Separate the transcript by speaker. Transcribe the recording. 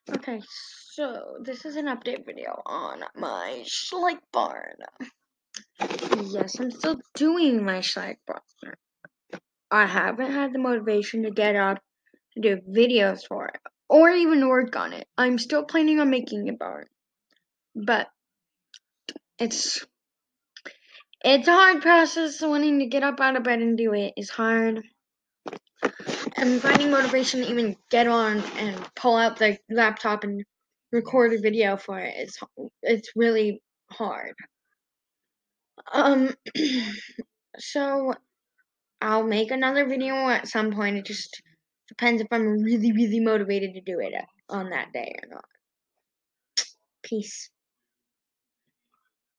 Speaker 1: Okay, so this is an update video on my Schleich barn. Yes, I'm still doing my Schleich barn. I haven't had the motivation to get up to do videos for it, or even work on it. I'm still planning on making a barn, but it's a hard process. Wanting to get up out of bed and do it is hard. And finding motivation to even get on and pull out the laptop and record a video for it it's really hard. So I'll make another video at some point. It just depends if I'm really, really motivated to do it on that day or not. Peace.